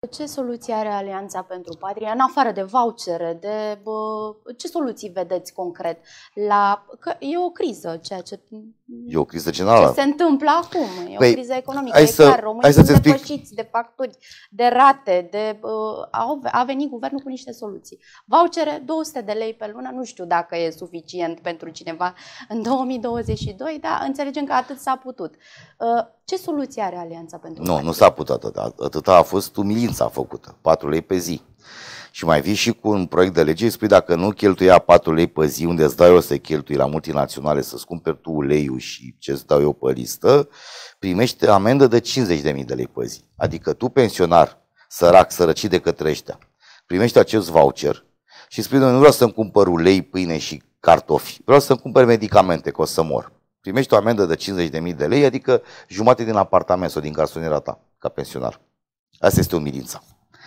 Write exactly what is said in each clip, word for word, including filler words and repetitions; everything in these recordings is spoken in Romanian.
Ce soluție are Alianța pentru Patrie, în afară de vouchere, de bă, ce soluții vedeți concret? La, că e o criză, ceea ce, e o criză generală. Ce se întâmplă acum, e o păi, criză economică, e să, clar, românii sunt depășiți de facturi, de rate, de, uh, a, a venit guvernul cu niște soluții. Vouchere, două sute de lei pe lună, nu știu dacă e suficient pentru cineva în două mii douăzeci și doi, dar înțelegem că atât s-a putut. Uh, ce soluție are Alianța pentru Nu, Patrie? nu s-a putut atât. Atâta a fost umilința făcută, patru lei pe zi. Și mai vii și cu un proiect de lege, spui dacă nu cheltuia patru lei pe zi, unde îți dau eu să cheltui la multinaționale, să-ți cumperi tu uleiul și ce-ți dau eu pe listă, primești amendă de cincizeci de mii de lei pe zi. Adică tu, pensionar, sărac, sărăcit de către ăștia, primești acest voucher și spui, nu vreau să-mi cumpăr ulei, pâine și cartofi, vreau să-mi cumpăr medicamente, că o să mor. Primești o amendă de cincizeci de mii de lei, adică jumate din apartament sau din garsoniera ta, ca pensionar. Asta este umilința.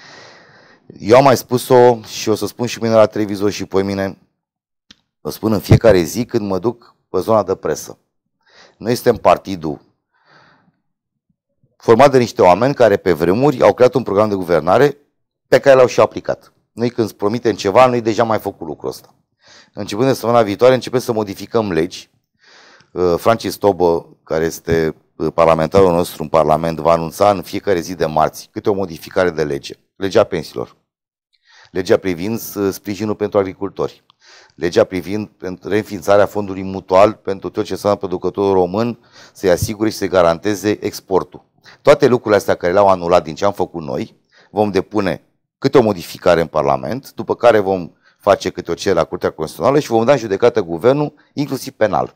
Eu am mai spus-o și o să spun și mâine la televizor și pe mine, o spun în fiecare zi când mă duc pe zona de presă. Noi suntem partidul format de niște oameni care pe vremuri au creat un program de guvernare pe care l-au și aplicat. Noi când îți promitem ceva, noi deja mai făcut lucrul ăsta. Începând de săptămâna viitoare, începem să modificăm legi. Francis Tobă, care este parlamentarul nostru în Parlament, va anunța în fiecare zi de marți câte o modificare de lege. Legea pensiilor, legea privind sprijinul pentru agricultori, legea privind reînființarea fondului mutual pentru tot ce înseamnă producătorul român, să-i asigure și să-i garanteze exportul. Toate lucrurile astea care le-au anulat din ce am făcut noi, vom depune câte o modificare în Parlament, după care vom face câte o cerere la Curtea Constituțională și vom da în judecată guvernul, inclusiv penal.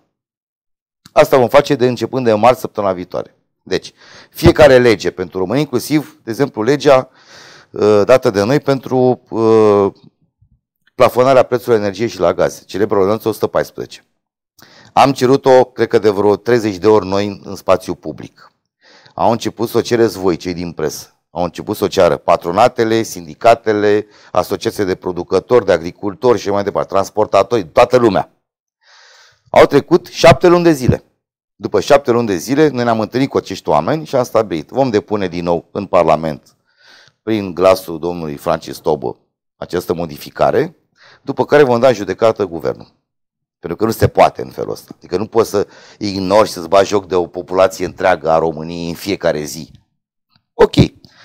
Asta vom face de începând de marți săptămâna viitoare. Deci, fiecare lege pentru români, inclusiv, de exemplu, legea uh, dată de noi pentru uh, plafonarea prețurilor energiei și la gaze, celebră ordonanță o sută paisprezece. Am cerut-o, cred că de vreo treizeci de ori noi în, în spațiu public. Au început să o cereți voi, cei din presă. Au început să o ceară patronatele, sindicatele, asociații de producători, de agricultori și mai departe, transportatori, toată lumea. Au trecut șapte luni de zile. După șapte luni de zile, noi ne-am întâlnit cu acești oameni și am stabilit. Vom depune din nou în Parlament, prin glasul domnului Francis Tobă, această modificare, după care vom da în judecată guvernul. Pentru că nu se poate în felul ăsta. Adică nu poți să ignori și să-ți bagi joc de o populație întreagă a României în fiecare zi. Ok.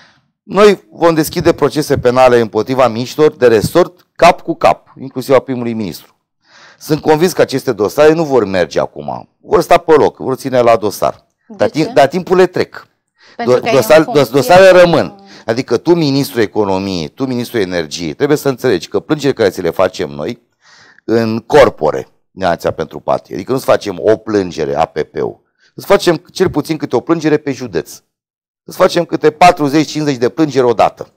Noi vom deschide procese penale împotriva miniștrilor de resort cap cu cap, inclusiv a primului ministru. Sunt convins că aceste dosare nu vor merge acum. Vor sta pe loc, vor ține la dosar. Dar, timp, dar timpurile trec. Dosar, dosare rămân. Adică tu, ministrul economiei, tu, ministrul energiei, trebuie să înțelegi că plângerile care ți le facem noi în corpore, Alianța pentru Patrie, adică nu-ți facem o plângere A P P-ul, îți facem cel puțin câte o plângere pe județ. Îți facem câte patruzeci cincizeci de plângeri odată.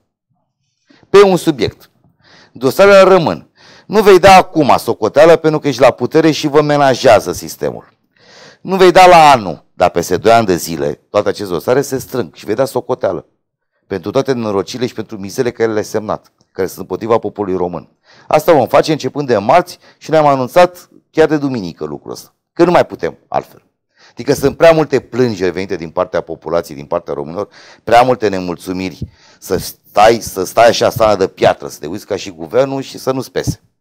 Pe un subiect. Dosarele rămân. Nu vei da acum socoteală pentru că ești la putere și vă menajează sistemul. Nu vei da la anul, dar peste doi ani de zile toate aceste dosare se strâng și vei da socoteală. Pentru toate nenorocirile și pentru mizele care le-ai semnat, care sunt împotriva poporului român. Asta vom face începând de marți și ne-am anunțat chiar de duminică lucrul ăsta. Că nu mai putem altfel. Adică sunt prea multe plângeri venite din partea populației, din partea românilor, prea multe nemulțumiri să stai, să stai așa stană de piatră, să te uiți ca și guvernul și să nu-ți pese.